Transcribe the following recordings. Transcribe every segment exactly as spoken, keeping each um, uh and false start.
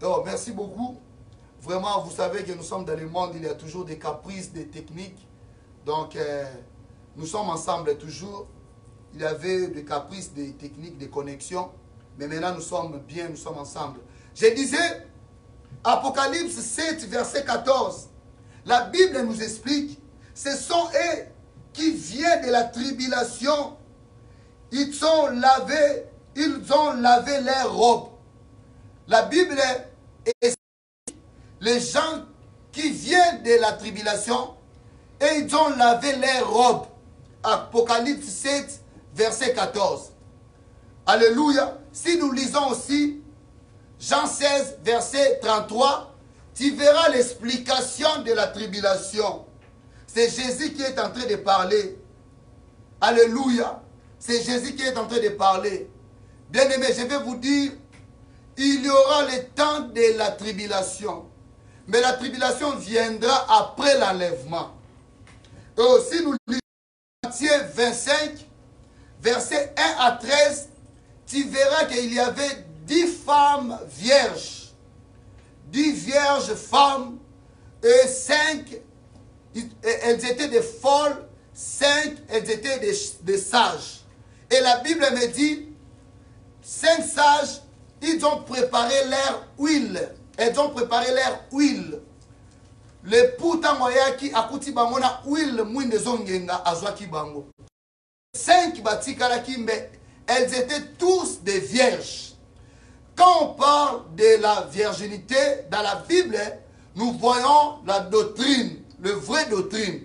Oh, merci beaucoup. Vraiment, vous savez que nous sommes dans le monde, il y a toujours des caprices, des techniques. Donc, euh, nous sommes ensemble toujours. Il y avait des caprices, des techniques, des connexions. Mais maintenant, nous sommes bien, nous sommes ensemble. Je disais, Apocalypse sept, verset quatorze. La Bible nous explique, ce sont eux qui viennent de la tribulation. Ils ont lavé, ils ont lavé leurs robes. La Bible explique les gens qui viennent de la tribulation et ils ont lavé leurs robes. Apocalypse sept, verset quatorze. Alléluia. Si nous lisons aussi Jean seize, verset trente-trois, tu verras l'explication de la tribulation. C'est Jésus qui est en train de parler. Alléluia. C'est Jésus qui est en train de parler. Bien-aimés, je vais vous dire, il y aura le temps de la tribulation. Mais la tribulation viendra après l'enlèvement. Et aussi, nous lisons Matthieu vingt-cinq, verset un à treize, tu verras qu'il y avait dix femmes vierges. Dix vierges femmes et cinq, elles étaient des folles, cinq, elles étaient des, des sages. Et la Bible me dit, cinq sages, ils ont préparé leur huile. Elles ont préparé leur huile. Le poutangoya qui akuti bango na huile mwinde zongenga azwaki bango. Cinq batikala kimbe, elles étaient tous des vierges. Quand on parle de la virginité dans la Bible, nous voyons la doctrine, le vrai doctrine.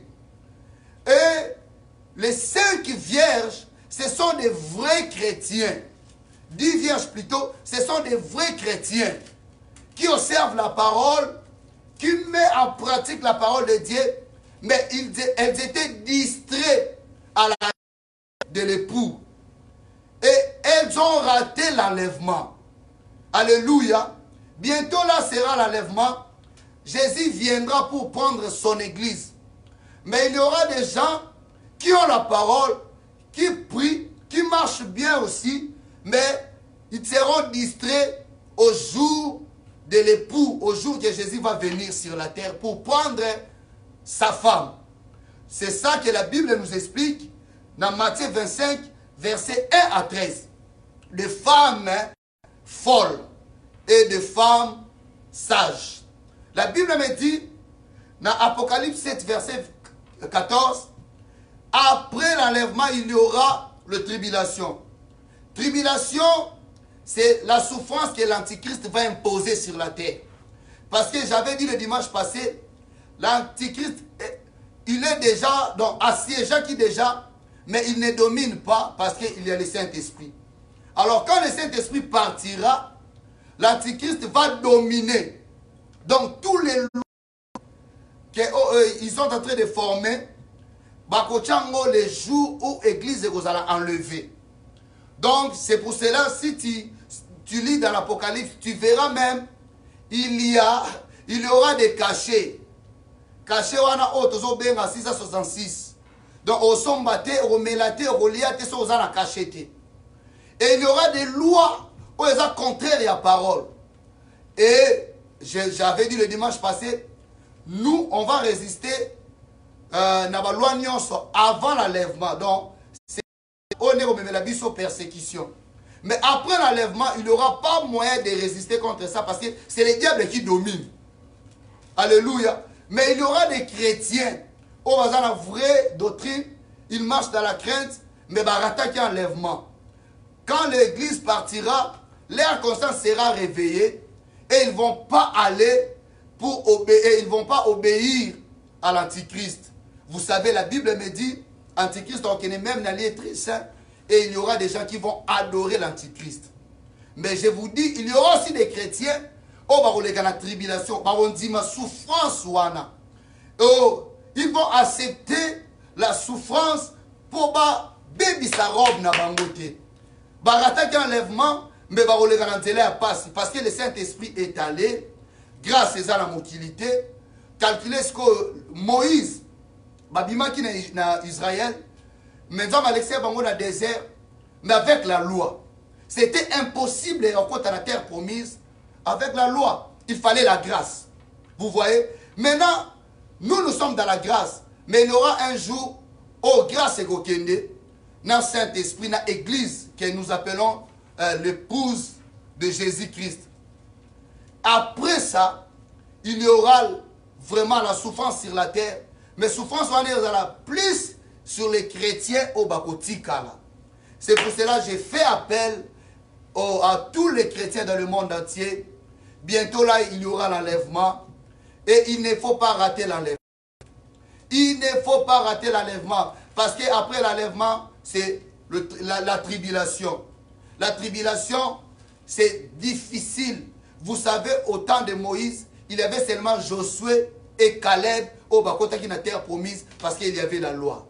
Et les cinq vierges, ce sont des vrais chrétiens. Dix vierges plutôt, ce sont des vrais chrétiens qui observent la parole, qui mettent en pratique la parole de Dieu, mais ils, elles étaient distraites à la de l'époux. Et elles ont raté l'enlèvement. Alléluia. Bientôt là sera l'enlèvement. Jésus viendra pour prendre son église. Mais il y aura des gens qui ont la parole, qui prient, qui marchent bien aussi, mais ils seront distraits au jour de l'époux, au jour que Jésus va venir sur la terre pour prendre sa femme. C'est ça que la Bible nous explique dans Matthieu vingt-cinq, versets un à treize. Des femmes folles et des femmes sages. La Bible me dit, dans Apocalypse sept, verset quatorze, après l'enlèvement, il y aura la tribulation. Tribulation, c'est la souffrance que l'Antichrist va imposer sur la terre. Parce que j'avais dit le dimanche passé, l'Antichrist, il est déjà donc, assiégé qui déjà, mais il ne domine pas parce qu'il y a le Saint-Esprit. Alors quand le Saint-Esprit partira, l'Antichrist va dominer. Donc tous les lois qu'ils sont en train de former, Bakochango, les jours où l'Église est enlevée. Donc c'est pour cela, si tu, tu lis dans l'Apocalypse, tu verras même, il y, a, il y aura des cachets. Cachets, on a autres, benga six cent soixante-six. Donc au sombate, au melate, au liate, au zana cachete. Et il y aura des lois où elles sont contraires à la parole. Et j'avais dit le dimanche passé, nous, on va résister euh, avant l'enlèvement. Donc, on est au la persécution. Mais après l'enlèvement, il n'y aura pas moyen de résister contre ça parce que c'est le diable qui domine. Alléluia. Mais il y aura des chrétiens. Au hasard, la vraie doctrine, ils marchent dans la crainte, mais il y a un enlèvement. Quand l'église partira, leur conscience sera réveillée et ils ne vont pas aller pour obéir, ils ne vont pas obéir à l'Antichrist. Vous savez, la Bible me dit, Antichrist, on connaît même dans les très saint, et il y aura des gens qui vont adorer l'Antichrist. Mais je vous dis, il y aura aussi des chrétiens, oh, bah, on la tribulation, bah, on dit ma souffrance, wana. Oh, ils vont accepter la souffrance pour bah, baby sa robe na bangote. Barata qui enlèvement, mais bah, on à passe parce que le Saint-Esprit est allé, grâce à la motilité, calculer ce que Moïse, Babima qui est en Israël, maintenant Alexis Bango dans le désert, mais avec la loi. C'était impossible en compte à la terre promise, avec la loi. Il fallait la grâce. Vous voyez? Maintenant, nous, nous sommes dans la grâce. Mais il y aura un jour, oh, grâce et Gokende, dans le Saint-Esprit, dans l'église que nous appelons euh, l'épouse de Jésus-Christ. Après ça, il y aura vraiment la souffrance sur la terre. Mais souffrance, on est la plus sur les chrétiens au Bakotikala. C'est pour cela que j'ai fait appel au, à tous les chrétiens dans le monde entier. Bientôt là, il y aura l'enlèvement. Et il ne faut pas rater l'enlèvement. Il ne faut pas rater l'enlèvement. Parce qu'après l'enlèvement, c'est la, la tribulation. La tribulation, c'est difficile. Vous savez, au temps de Moïse, il y avait seulement Josué et Caleb au Bakota qui n'a terre promise parce qu'il y avait la loi.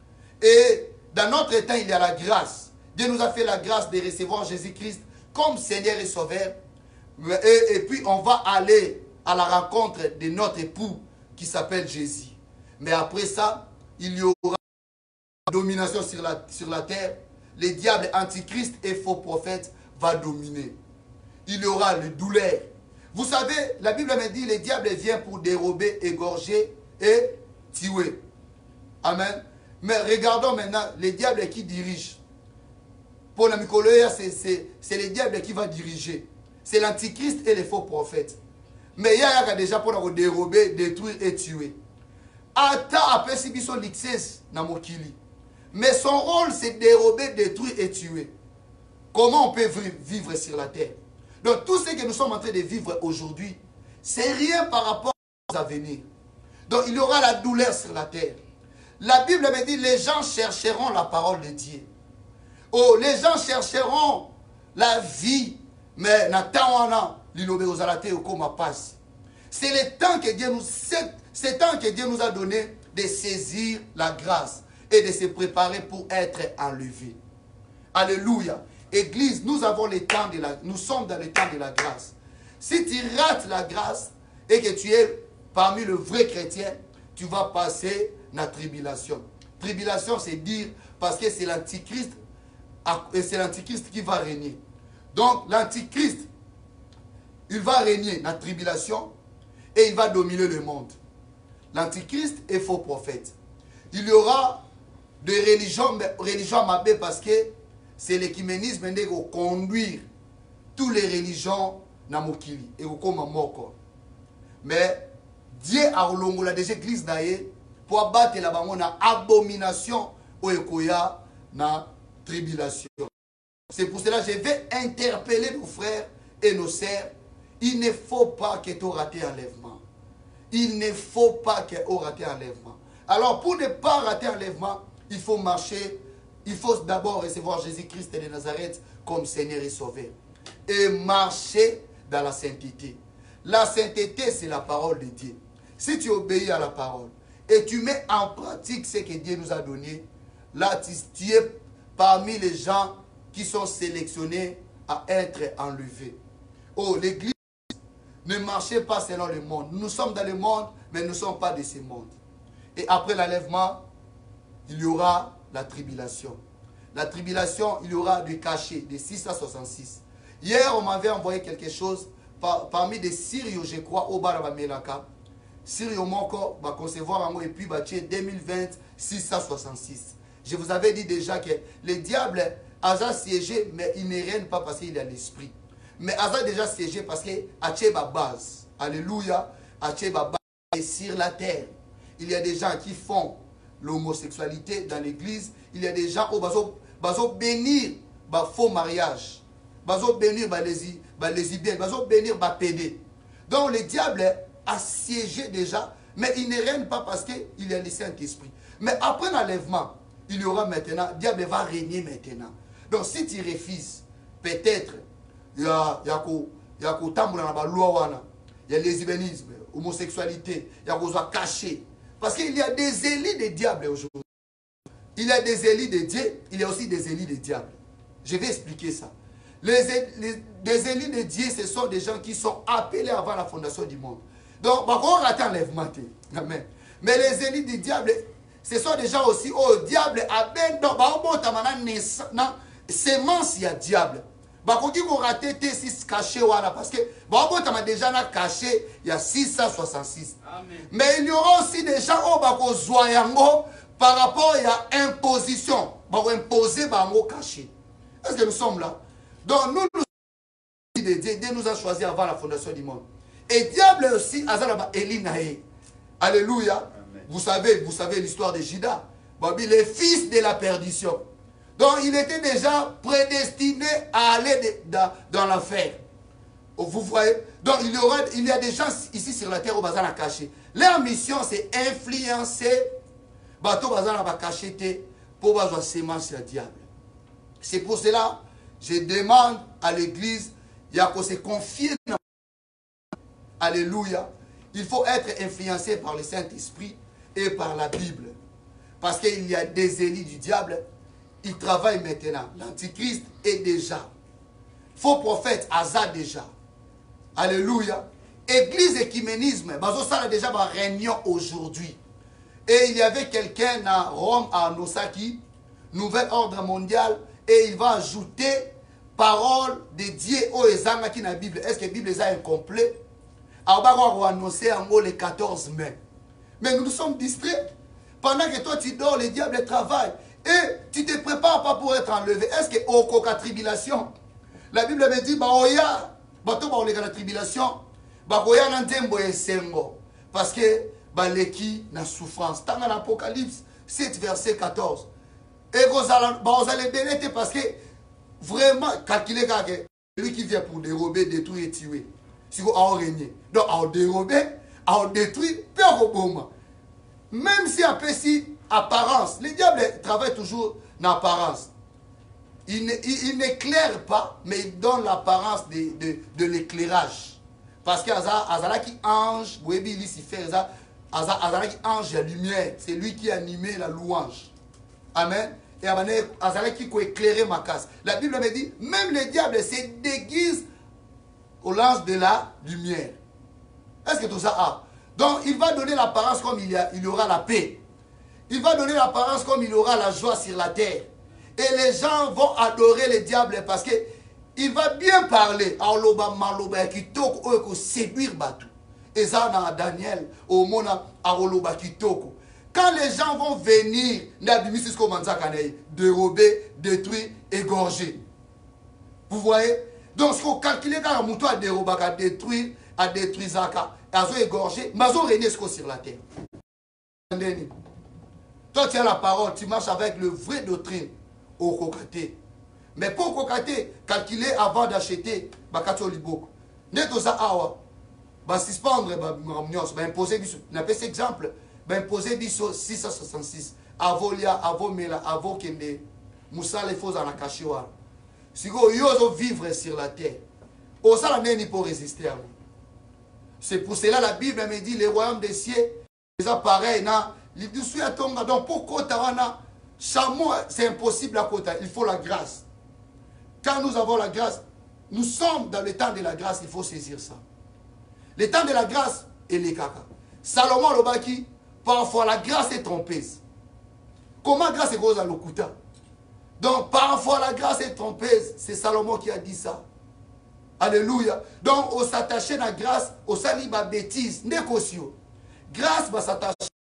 Et dans notre temps, il y a la grâce. Dieu nous a fait la grâce de recevoir Jésus-Christ comme Seigneur et Sauveur. Et, et puis, on va aller à la rencontre de notre époux qui s'appelle Jésus. Mais après ça, il y aura une domination sur la, sur la terre. Les diables antichrist et faux prophètes vont dominer. Il y aura le douleur. Vous savez, la Bible me dit, le diable vient pour dérober, égorger et tuer. Amen. Mais regardons maintenant les diables qui dirigent. Pour la Micoloya, c'est les diables qui vont diriger. C'est l'antichrist et les faux prophètes. Mais il y a déjà pour dérober, détruire et tuer. Ata après si biso l'ixes na mokili. Mais son rôle c'est dérober, détruire et tuer. Comment on peut vivre sur la terre? Donc tout ce que nous sommes en train de vivre aujourd'hui, c'est rien par rapport aux à venir. Donc il y aura la douleur sur la terre. La Bible me dit les gens chercheront la parole de Dieu. Oh, les gens chercheront la vie, mais n'attendant l'inobe aux alatés au coma passe. C'est le temps que Dieu nous c'est temps que Dieu nous a donné de saisir la grâce et de se préparer pour être enlevé. Alléluia. Église, nous avons le temps de la nous sommes dans le temps de la grâce. Si tu rates la grâce et que tu es parmi le vrai chrétien, tu vas passer la tribulation. Tribulation, c'est dire parce que c'est l'antichrist et c'est l'antichrist qui va régner. Donc l'antichrist, il va régner dans la tribulation et il va dominer le monde. L'antichrist est faux prophète. Il y aura des religions, religions mabé parce que c'est l'écuménisme qui va conduire toutes les religions dans Mokili et comme moko. Mais Dieu a olongola des églises d'ailleurs pour abattre la bamona abomination au ekoya na tribulation. C'est pour cela que je vais interpeller nos frères et nos sœurs. Il ne faut pas que tu rates l'enlèvement. Il ne faut pas que tu rates l'enlèvement. Alors pour ne pas rater l'enlèvement, il faut marcher. Il faut d'abord recevoir Jésus-Christ de Nazareth comme Seigneur et Sauveur. Et marcher dans la sainteté. La sainteté, c'est la parole de Dieu. Si tu obéis à la parole et tu mets en pratique ce que Dieu nous a donné, là tu, tu es parmi les gens qui sont sélectionnés à être enlevés. Oh, l'Église ne marchez pas selon le monde. Nous sommes dans le monde, mais nous ne sommes pas de ce monde. Et après l'enlèvement, il y aura la tribulation. La tribulation, il y aura du cachet, de six à soixante-six. Hier, on m'avait envoyé quelque chose par, parmi des Syriens, je crois, au Barabamelaka. Syriens, Moko, va concevoir et puis deux mille vingt, six à soixante-six. Je vous avais dit déjà que le diable a siégé, mais il ne règne pas parce qu'il a l'esprit. Mais Asa déjà siégé parce qu'il a ma base. Alléluia. A ma base. Et sur la terre, il y a des gens qui font l'homosexualité dans l'église. Il y a des gens qui vont bénir le faux mariage. Ils vont bénir les lesbiennes. Ils vont bénir les pédés. Donc le diable a siégé déjà, mais il ne règne pas parce qu'il a le Saint-Esprit. Mais après l'enlèvement, il y aura maintenant, le diable va régner maintenant. Donc si tu refuses, peut-être, il y a il y a il y a il y a lesbianisme, homosexualité, il y a quoi caché. Parce qu'il y a des élites des diables aujourd'hui. Il y a des élites de Dieu, il y a aussi des élites des diables. Je vais expliquer ça. Les, les, les élites de Dieu, ce sont des gens qui sont appelés avant la fondation du monde. Donc, on va rater l'enlèvement. Amen. Mais les élites du diable, ce sont des gens aussi, oh, diable, à ben, donc, semence, il y a diable. bakoki ko rater T six caché wana parce que babotama déjà na caché il y a six cent soixante-six. Amen. Mais il y aura aussi des gens au bakozwa yango par rapport à imposition, bako imposer bango caché. Est-ce que nous sommes là? Donc nous nous Dieu nous a choisi avant la fondation du monde. Et diable aussi azalaba Elinae. Alléluia. Amen. Vous savez, vous savez l'histoire de Judas. Babi, le fils de la perdition. Donc il était déjà prédestiné à aller de, dans, dans l'enfer. Vous voyez? Donc il y, aura, il y a des gens ici sur la terre au bazar à cacher. Leur mission c'est influencer bateau bazar à cacher pour bazar sémence le diable. C'est pour cela je demande à l'église il y a qu'on se confier dans... Alléluia. Il faut être influencé par le Saint-Esprit et par la Bible. Parce qu'il y a des élits du diable. Ils travaillent maintenant. L'Antichrist est déjà. Faux prophète, Hazard déjà. Alléluia. Église écuménisme. Ça a déjà ma réunion aujourd'hui. Et il y avait quelqu'un à Rome, à Nosaki, nouvel ordre mondial, et il va ajouter parole de Dieu au Ezanga qui dans la Bible. Est-ce que la Bible est incomplet? Alors, on va annoncer en haut le quatorze mai. Mais nous nous sommes distraits. Pendant que toi tu dors, le diable travaille. Et tu ne te prépares pas pour être enlevé. Est-ce que au coca tribulation? La Bible me dit, bah oya, bah toi bah on est dans la tribulation, bah oya n'entembo esengo, parce que bah l'équi na souffrance. Dans l'Apocalypse sept verset quatorze. Et vous allez bah vous allez bénéter parce que vraiment calculer que lui qui vient pour dérober, détruire et tuer. Si vous en régner, donc à dérober, à détruire, peu au moment. Même si après si apparence, le diable travaille toujours dans l'apparence. Il n'éclaire pas, mais il donne l'apparence de, de, de l'éclairage. Parce que Azala qui ange, vous voyez, Lucifer, Azala qui ange la lumière, c'est lui qui a animé la louange. Amen. Et Azala qui a éclairé ma casse. La Bible me dit, même le diable se déguise au lance de la lumière. Est-ce que tout ça a? Donc il va donner l'apparence comme il y, a, il y aura la paix. Il va donner l'apparence comme il y aura la joie sur la terre. Et les gens vont adorer le diable parce que il va bien parler. Séduire Batou. Et ça dans Daniel, au Mona, quand les gens vont venir, dérober, détruire, égorger. Vous voyez? Donc, ce qu'on calcule quand on a dérober, à détruire, à détruire, à égorger, mais on régner sur la terre. Toi, tu as la parole, tu marches avec le vrai doctrine au cocaté. Mais pour cocaté, calculer avant d'acheter, bakato liboko. Neto za awa, ba suspendre, ba mnyos, ba imposer biso. On appelle cet exemple, ba imposer biso six cent soixante-six. Avolia, avomela, avokende, moussa les faux en akashiwa. Si vous yozo vivre sur la terre, au ça la n'est pour résister à vous. C'est pour cela la Bible me dit les royaumes des cieux, c'est pareil, na. Donc pour Kotawana, c'est impossible à Kota. Il faut la grâce. Quand nous avons la grâce, nous sommes dans le temps de la grâce, il faut saisir ça. Le temps de la grâce et les caca. Salomon Lobaki, parfois la grâce est trompeuse. Comment grâce est rose à l'okuta? Donc parfois la grâce est trompeuse. C'est Salomon qui a dit ça. Alléluia. Donc on s'attache à la grâce, on s'allie à la bêtise. Négocio. Grâce va s'attacher.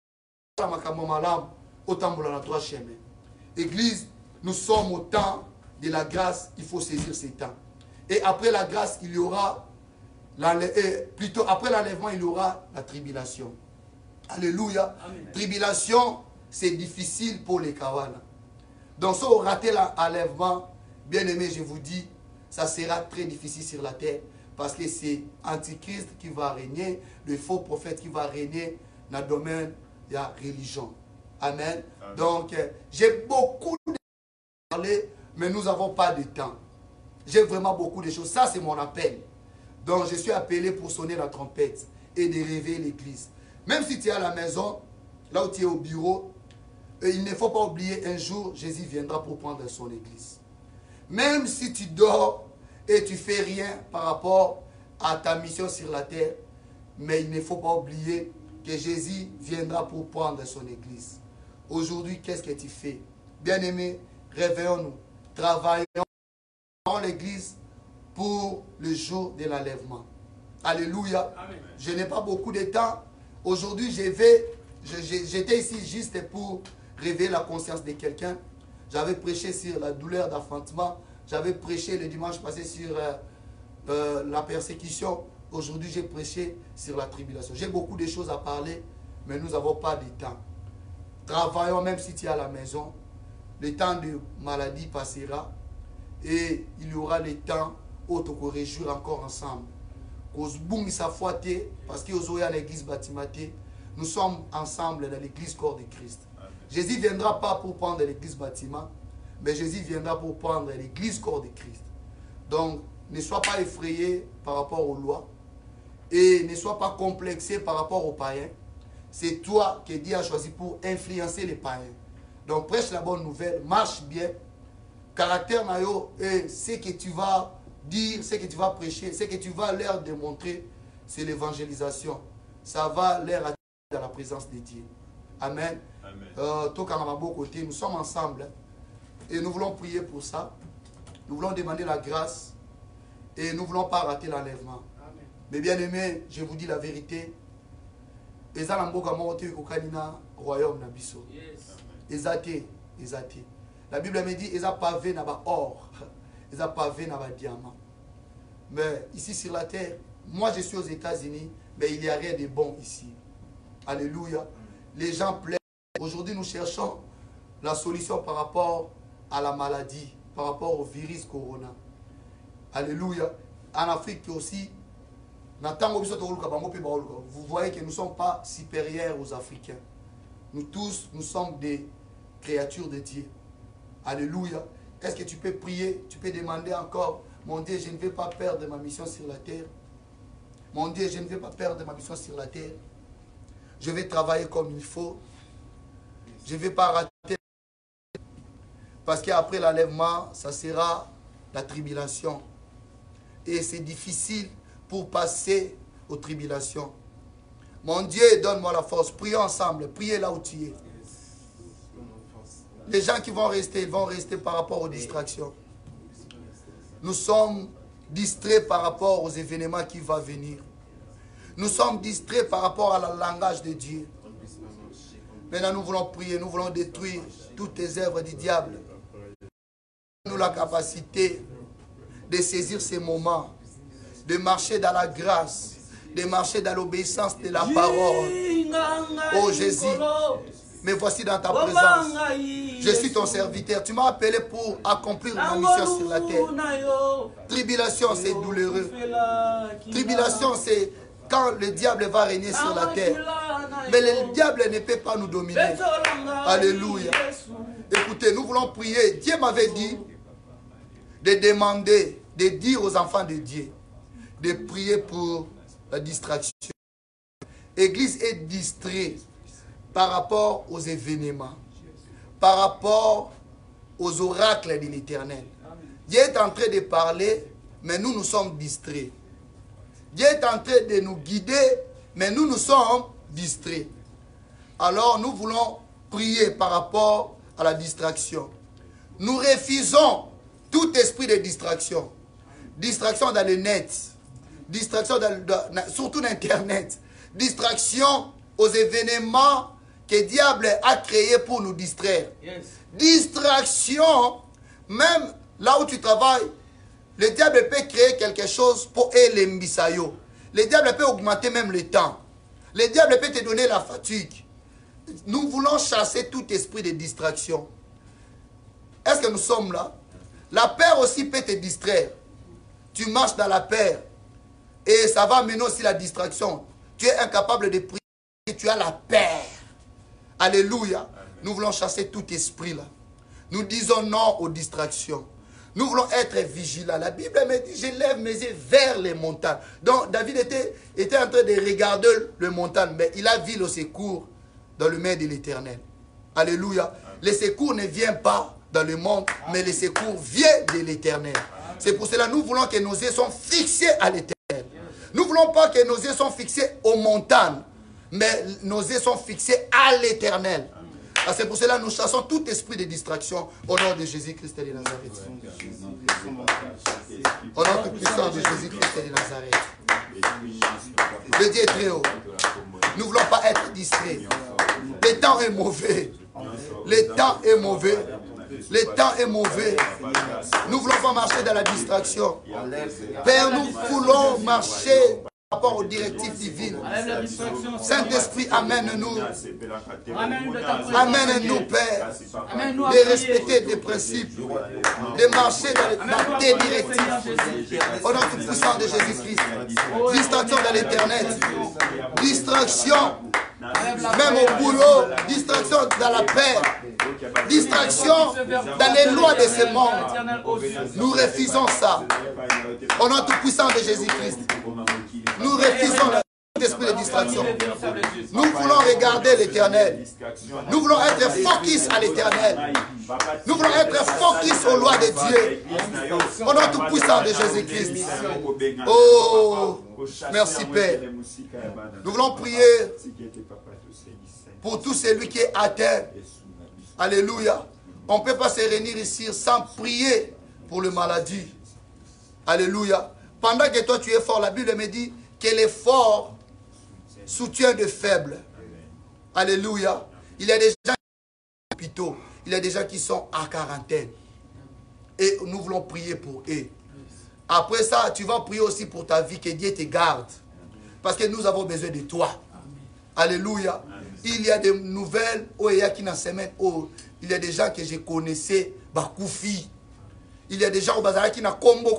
Église, nous sommes au temps de la grâce, il faut saisir ces temps. Et après la grâce, il y aura, plutôt après l'enlèvement, il y aura la tribulation. Alléluia. Amen. Tribulation, c'est difficile pour les kawana. Donc si on rate l'enlèvement, bien aimé, je vous dis, ça sera très difficile sur la terre. Parce que c'est Antichrist qui va régner, le faux prophète qui va régner dans le domaine de la religion. Amen. Amen. Donc, euh, j'ai beaucoup de parler, mais nous n'avons pas de temps. J'ai vraiment beaucoup de choses. Ça, c'est mon appel. Donc, je suis appelé pour sonner la trompette et de réveiller l'église. Même si tu es à la maison, là où tu es au bureau, euh, il ne faut pas oublier, un jour, Jésus viendra pour prendre son église. Même si tu dors et tu ne fais rien par rapport à ta mission sur la terre, mais il ne faut pas oublier que Jésus viendra pour prendre son église. Aujourd'hui, qu'est-ce que tu fais? Bien-aimés, réveillons-nous, travaillons dans l'église pour le jour de l'enlèvement. Alléluia. Amen. Je n'ai pas beaucoup de temps. Aujourd'hui, je vais, j'étais ici juste pour réveiller la conscience de quelqu'un. J'avais prêché sur la douleur d'enfantement. J'avais prêché le dimanche passé sur euh, euh, la persécution. Aujourd'hui, j'ai prêché sur la tribulation. J'ai beaucoup de choses à parler, mais nous n'avons pas de temps. Travaillons même si tu es à la maison. Le temps de maladie passera et il y aura le temps où tu peux réjouir encore ensemble. Parce que l'église bâtimatée, nous sommes ensemble dans l'église corps de Christ. Jésus ne viendra pas pour prendre l'église bâtiment, mais Jésus viendra pour prendre l'église corps de Christ. Donc, ne sois pas effrayé par rapport aux lois et ne sois pas complexé par rapport aux païens. C'est toi que Dieu a choisi pour influencer les païens. Donc, prêche la bonne nouvelle, marche bien. Caractère naïo et ce que tu vas dire, ce que tu vas prêcher, ce que tu vas leur démontrer, c'est l'évangélisation. Ça va leur attirer dans la présence de Dieu. Amen. Euh, nous sommes ensemble et nous voulons prier pour ça. Nous voulons demander la grâce et nous ne voulons pas rater l'enlèvement. Mais bien aimé, je vous dis la vérité. Royaume Nabiso. Ezate, ezate. La Bible me dit, ils ont pavé n'a pas or, ils ont pavé n'a pas diamant. Mais ici sur la terre, moi je suis aux États-Unis, mais il n'y a rien de bon ici. Alléluia. Les gens plaident. Aujourd'hui, nous cherchons la solution par rapport à la maladie, par rapport au virus corona. Alléluia. En Afrique aussi, vous voyez que nous ne sommes pas supérieurs aux Africains. Nous tous, nous sommes des créatures de Dieu. Alléluia. Est-ce que tu peux prier? Tu peux demander encore, mon Dieu, je ne vais pas perdre ma mission sur la terre. Mon Dieu, je ne vais pas perdre ma mission sur la terre. Je vais travailler comme il faut. Je ne vais pas rater. Parce qu'après l'enlèvement, ça sera la tribulation. Et c'est difficile pour passer aux tribulations. Mon Dieu, donne-moi la force. Prions ensemble. Priez là où tu es. Les gens qui vont rester, ils vont rester par rapport aux distractions. Nous sommes distraits par rapport aux événements qui vont venir. Nous sommes distraits par rapport à la langage de Dieu. Maintenant, nous voulons prier, nous voulons détruire toutes les œuvres du diable. Nous la capacité de saisir ces moments, de marcher dans la grâce, de marcher dans l'obéissance de la parole. Oh Jésus, mais voici dans ta présence. Je suis ton serviteur. Tu m'as appelé pour accomplir ma mission sur la terre. Tribulation, c'est douloureux. Tribulation, c'est quand le diable va régner sur la terre. Mais le diable ne peut pas nous dominer. Alléluia. Écoutez, nous voulons prier. Dieu m'avait dit de demander, de dire aux enfants de Dieu, de prier pour la distraction. L'église est distraite par rapport aux événements, par rapport aux oracles de l'Éternel. Dieu est en train de parler, mais nous, nous sommes distraits. Dieu est en train de nous guider, mais nous, nous sommes distraits. Alors, nous voulons prier par rapport à la distraction. Nous refusons tout esprit de distraction. Distraction dans le net, distraction dans, dans, surtout dans Internet, distraction aux événements que le diable a créés pour nous distraire. Yes. Distraction, même là où tu travailles, le diable peut créer quelque chose pour aider l'embisayo. Le diable peut augmenter même le temps. Le diable peut te donner la fatigue. Nous voulons chasser tout esprit de distraction. Est-ce que nous sommes là? La peur aussi peut te distraire. Tu marches dans la peur. Et ça va mener aussi la distraction. Tu es incapable de prier. Tu as la peur. Alléluia. Amen. Nous voulons chasser tout esprit là. Nous disons non aux distractions. Nous voulons être vigilants. La Bible me dit, je lève mes yeux vers les montagnes. Donc David était, était en train de regarder les montagnes, mais il a vu le secours dans le main de l'Éternel. Alléluia. Amen. Le secours ne vient pas dans le monde, mais le secours vient de l'Éternel. C'est pour cela que nous voulons que nos yeux soient fixés à l'Éternel. Nous ne voulons pas que nos yeux soient fixés aux montagnes, mais nos yeux sont fixés à l'Éternel. C'est pour cela que nous chassons tout esprit de distraction au nom de Jésus-Christ de Nazareth. Au nom tout-puissant de Jésus-Christ de Nazareth. Le Dieu est très haut. Nous ne voulons pas être distraits. Le temps est mauvais. Le temps est mauvais. Le temps est mauvais. Nous ne voulons pas marcher dans la distraction. Père, nous voulons marcher par rapport aux directives divines. Saint-Esprit, amène-nous. Amène-nous, Père, de respecter des principes, de marcher dans tes directives. Au nom tout-puissant de Jésus-Christ. Distraction dans l'Internet. Distraction. Même au boulot, distraction dans la paix, distraction dans les lois de ce monde. Nous refusons ça. Au nom tout-puissant de Jésus-Christ. Nous refusons l'esprit de distraction. Nous voulons regarder l'Éternel. Nous voulons être focus à l'Éternel. Nous voulons être focus aux lois de Dieu. Au nom tout-puissant de Jésus-Christ. Oh, merci Père. Nous voulons prier pour tout celui qui est atteint. Alléluia. On ne peut pas se réunir ici sans prier pour le maladie. Alléluia. Pendant que toi tu es fort, la Bible me dit que les forts soutiennent de faibles. Alléluia. Il y a des gens qui sont en hôpital. Il y a des gens qui sont en quarantaine. Et nous voulons prier pour eux. Après ça, tu vas prier aussi pour ta vie, que Dieu te garde. Parce que nous avons besoin de toi. Alléluia. Il y a des nouvelles, oh, il y a qui dans semaine, oh, il y a des gens que je connaissais, Bakoufi. Il y a des gens qui na Combo,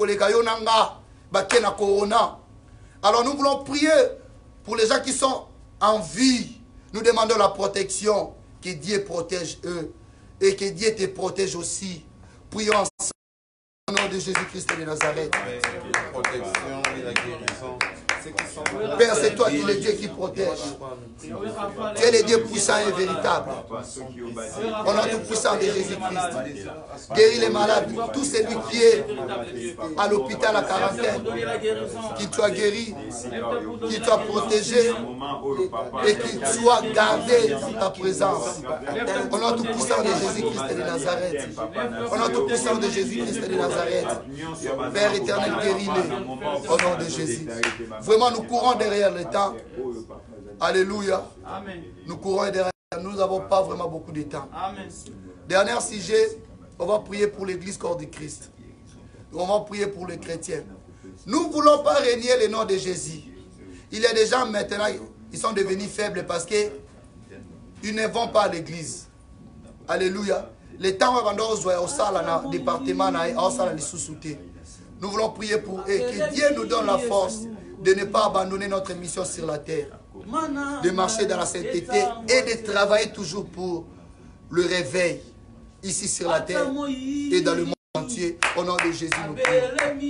qui na Corona. Alors nous voulons prier pour les gens qui sont en vie. Nous demandons la protection, que Dieu protège eux et que Dieu te protège aussi. Prions ensemble au nom de Jésus-Christ de Nazareth. La protection et la guérison. Père, c'est toi qui es le Dieu qui protège. Tu es le Dieu puissant et véritable. Au nom tout puissant de Jésus-Christ. Guéris les malades. Tout celui qui est à l'hôpital à quarantaine. Qu'il soit guéri. Qu'il soit protégé. Et qu'il soit gardé dans ta présence. Au nom tout puissant de Jésus-Christ de Nazareth. Au nom tout puissant de Jésus-Christ de Nazareth. Père éternel, guéris-les. Au nom de Jésus. Vraiment, nous courons derrière le temps. Alléluia. Amen. Nous courons derrière. Nous n'avons pas vraiment beaucoup de temps. Amen. Dernier sujet, on va prier pour l'église corps du Christ. On va prier pour les chrétiens. Nous ne voulons pas régner le nom de Jésus. Il y a des gens maintenant, ils sont devenus faibles parce qu'ils ne vont pas à l'église. Alléluia. Le temps où on va au salle, dans le département, au salle, nous voulons prier pour eux. Que Dieu nous donne la force de ne pas abandonner notre mission sur la terre, de marcher dans la sainteté et de travailler toujours pour le réveil ici sur la terre et dans le monde entier. Au nom de Jésus, nous prions.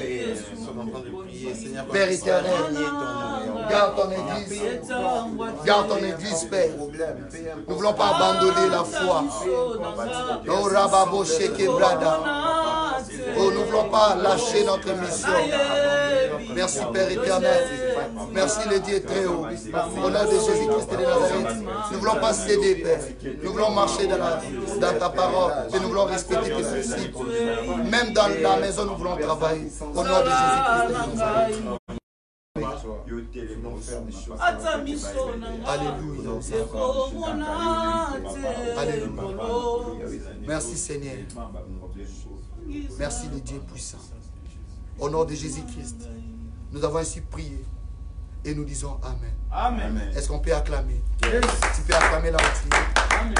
Père éternel, garde ton église, garde ton église, Père. Nous ne voulons pas abandonner la foi. Oh, Rababo Sheke Brada. Oh, nous ne voulons pas lâcher notre mission. Merci Père éternel. Merci le Dieu très haut. Au nom de Jésus-Christ de Nazareth. Nous ne voulons pas céder, Père. Nous voulons marcher dans, la, dans ta parole. Et nous voulons respecter tes principes. Même dans la maison, nous voulons travailler. Au nom de Jésus-Christ de Nazareth. Alléluia. Alléluia. Merci Seigneur. Merci le Dieu puissant. Au nom de Jésus-Christ, nous avons ainsi prié et nous disons Amen. Amen. Est-ce qu'on peut acclamer? Yes. Tu peux acclamer là où tu es. Amen.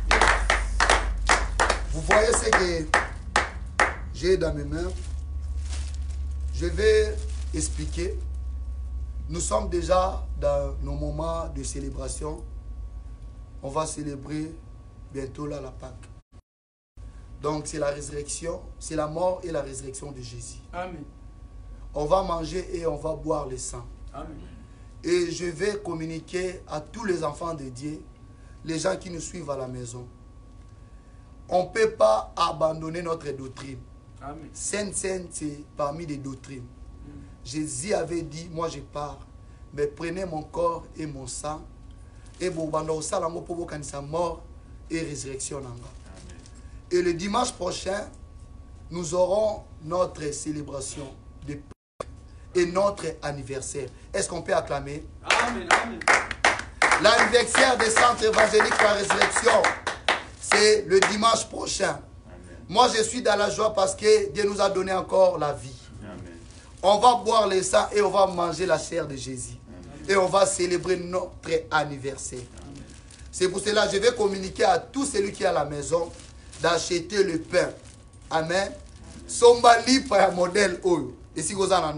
Vous voyez ce que j'ai dans mes mains. Je vais expliquer. Nous sommes déjà dans nos moments de célébration. On va célébrer bientôt là la Pâque. Donc c'est la résurrection, c'est la mort et la résurrection de Jésus. Amen. On va manger et on va boire le sang. Amen. Et je vais communiquer à tous les enfants de Dieu, les gens qui nous suivent à la maison. On ne peut pas abandonner notre doctrine. Amen. Sainte, sainte, c'est parmi les doctrines. Jésus avait dit, moi je pars, mais prenez mon corps et mon sang. Et bon, pendant ça, la mort et résurrection. Et le dimanche prochain, nous aurons notre célébration de Pâques et notre anniversaire. Est-ce qu'on peut acclamer? Amen. Amen. L'anniversaire des centres évangéliques par résurrection, c'est le dimanche prochain. Amen. Moi, je suis dans la joie parce que Dieu nous a donné encore la vie. Amen. On va boire le sang et on va manger la chair de Jésus. Amen. Et on va célébrer notre anniversaire. C'est pour cela que je vais communiquer à tous celui qui est à la maison d'acheter le pain. Amen. Somba lipa modèle oyo. Ici, vous en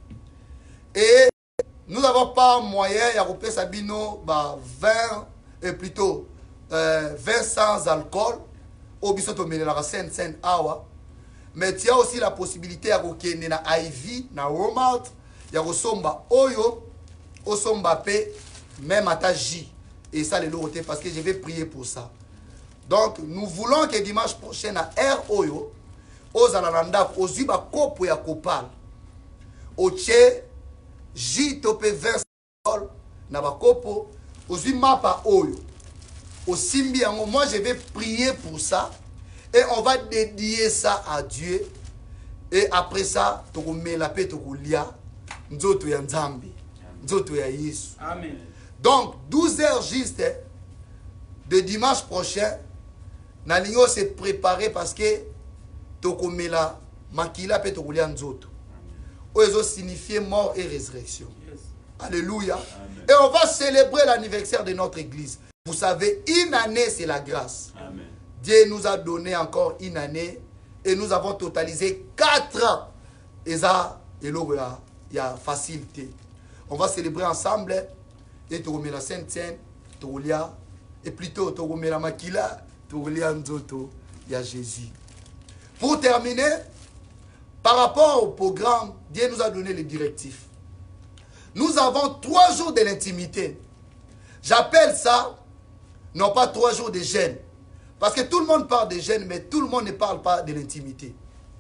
et nous n'avons pas moyen de couper Sabino vingt et plutôt euh, vingt sans alcool au bisoto menela cinq cents awa. Mais tu as aussi la possibilité de couper na I V na Walmart ya somba oyo o somba pe même à ta J et ça les lots parce que je vais prier pour ça. Donc nous voulons que dimanche prochain à R oyo aux alalanda aux ziba kopo ya kopal au tché J topé vingt sol na bakopo aux mapa oyo au simbi. Moi je vais prier pour ça et on va dédier ça à Dieu et après ça toko mela pe toko lia nzoto ya nzambi nzoto ya Yesu. Amen. Donc douze heures juste de dimanche prochain na lingo se préparer parce que toko mela makila pe toko lia nzoto. Oyo signifie mort et résurrection. Yes. Alléluia. Amen. Et on va célébrer l'anniversaire de notre église. Vous savez, une année, c'est la grâce. Amen. Dieu nous a donné encore une année et nous avons totalisé quatre ans. Et ça, il y a facilité. On va célébrer ensemble. Et tu remets la Sainte-Sainte, tu remets et plutôt tu remets la Makila, tu remets Nzoto, il y a Jésus. Pour terminer, par rapport au programme, Dieu nous a donné les directives. Nous avons trois jours de l'intimité. J'appelle ça, non pas trois jours de jeûne. Parce que tout le monde parle de jeûne, mais tout le monde ne parle pas de l'intimité.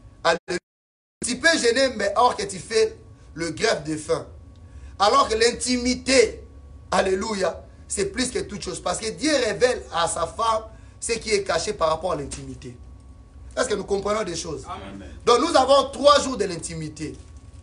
Tu peux jeûner, mais or que tu fais le greffe de faim. Alors que l'intimité, alléluia, c'est plus que toute chose. Parce que Dieu révèle à sa femme ce qui est caché par rapport à l'intimité. Est-ce que nous comprenons des choses? Amen. Donc nous avons trois jours de l'intimité.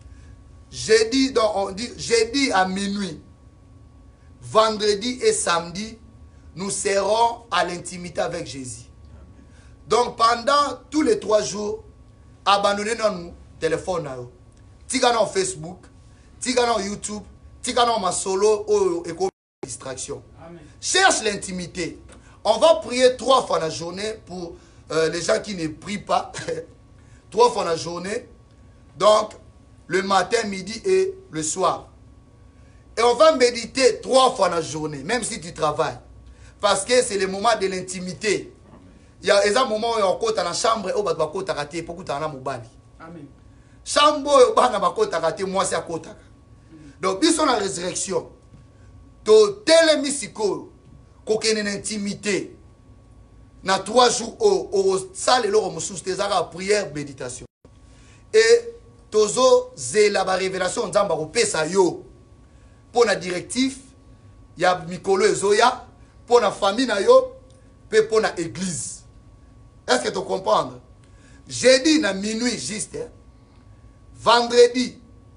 Jeudi, donc on dit jeudi à minuit, vendredi et samedi, nous serons à l'intimité avec Jésus. Amen. Donc pendant tous les trois jours, abandonnez notre téléphone. Tigana en Facebook, tigana en YouTube, tigana en solo et comme distraction. Amen. Cherche l'intimité. On va prier trois fois la journée pour Euh, les gens qui ne prient pas, trois fois la journée, donc le matin, midi et le soir. Et on va méditer trois fois la journée, même si tu travailles. Parce que c'est le moment de l'intimité. Il y a un moment où on côte dans la chambre, où on va côte à rater, pour que tu aies un mobile. Amen. Chambre, où on va côte à rater, moi c'est à côte. Donc, ils sont la résurrection. To télémisiko, qu'on ait une intimité. Na trois jours au au salle et l'eau moussous tes ara prière méditation et tozo zé la révélation nzamba ko pesa yo pour la directif ya mikolo ezoya pour la famille na yo pe pour la église. Est-ce que tu comprends? Jeudi na minuit juste hein? Vendredi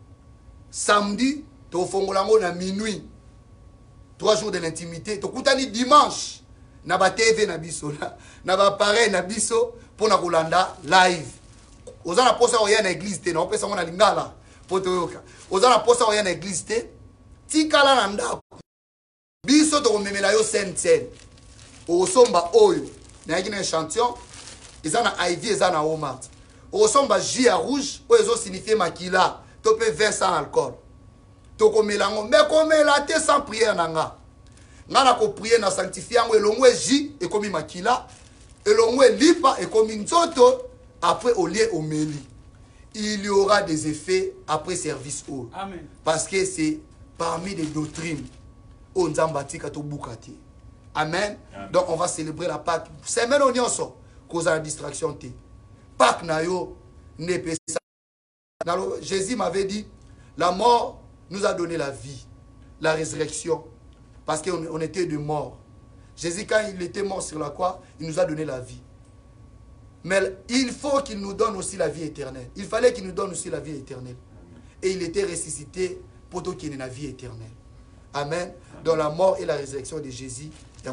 samedi to fongolango na minuit trois jours de l'intimité to kutani dimanche na ba T V na biso na ba pareil na biso pour na kolanda live. Ozana posa oya na église te na pesa ngona lingala poto yoka. Ozana posa oya na église te tikala na ndako. Biso to komemela yo scène scène. Osomba oyo na yaki na échantillon ezana I V ezana Walmart. Osomba jus à rouge o ezo signifier makila to pe vingt sans alcool. To komela ngo mais komela te sans prière nanga. Nana ko prier na sanctifier ngo elongwe ji et komi makila elongwe lipa et komi nzoto après au lieu au meli. Il y aura des effets après service au. Amen. Parce que c'est parmi les doctrines au nzambatika to bukati. Amen. Amen. Donc on va célébrer la Pâque. C'est même on y en sort cause la distraction té. Pâque na yo ne peut ça. Jésus m'avait dit la mort nous a donné la vie, la résurrection. Parce qu'on on était de mort. Jésus, quand il était mort sur la croix, il nous a donné la vie. Mais il faut qu'il nous donne aussi la vie éternelle. Il fallait qu'il nous donne aussi la vie éternelle. Et il était ressuscité pour qu'il ait la vie éternelle. Amen. Dans la mort et la résurrection de Jésus,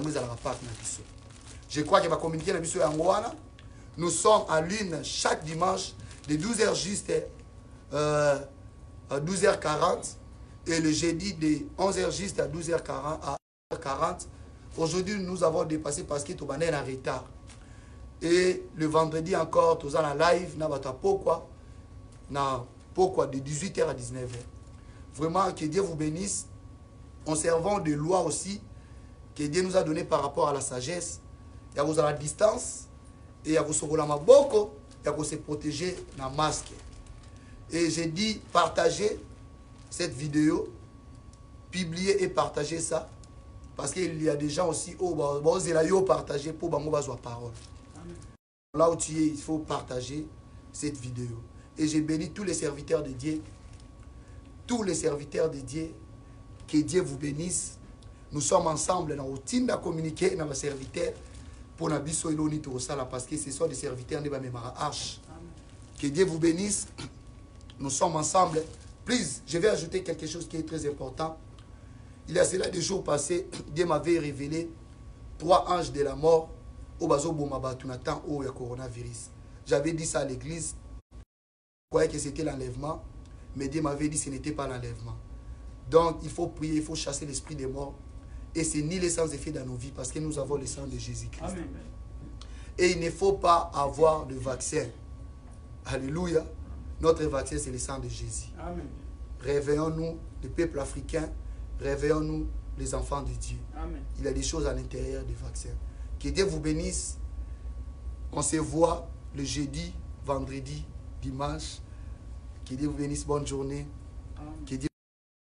je crois qu'il va communiquer dans la Angoana. Nous sommes en lune chaque dimanche de douze heures juste euh, à douze heures quarante et le jeudi de onze heures juste à douze heures quarante. Aujourd'hui, nous avons dépassé parce que tout le monde est en retard. Et le vendredi encore, tout ça en live, nous avons pourquoi pourquoi de dix-huit heures à dix-neuf heures. Vraiment, que Dieu vous bénisse. En servant de loi aussi, que Dieu nous a donné par rapport à la sagesse. Il y a vous à la distance, et il y a vous sur la maboko, il y a vous se protéger dans le masque. Et j'ai dit, partagez cette vidéo, publiez et partagez ça, parce qu'il y a des gens aussi, oh, bah, bah, vous partager pour que vous parole. Là où tu es, il faut partager cette vidéo. Et j'ai béni tous les serviteurs de Dieu, tous les serviteurs de Dieu, que Dieu vous bénisse. Nous sommes ensemble dans la routine de communiquer dans les serviteurs pour la biso iloni to sala parce que ce sont des serviteurs de la H. Que Dieu vous bénisse. Nous sommes ensemble. Please, je vais ajouter quelque chose qui est très important. Il y a cela des jours passés, Dieu m'avait révélé trois anges de la mort au bazo bomabatunatan au coronavirus. J'avais dit ça à l'église. Je croyais que c'était l'enlèvement, mais Dieu m'avait dit que ce n'était pas l'enlèvement. Donc, il faut prier, il faut chasser l'esprit des morts. Et c'est ni les sans effet dans nos vies parce que nous avons le sang de Jésus-Christ. Et il ne faut pas avoir de vaccin. Alléluia. Notre vaccin, c'est le sang de Jésus. Réveillons-nous, le peuple africain. Réveillons-nous, les enfants de Dieu. Amen. Il y a des choses à l'intérieur des vaccins. Que Dieu vous bénisse. On se voit le jeudi, vendredi, dimanche. Que Dieu vous bénisse. Bonne journée.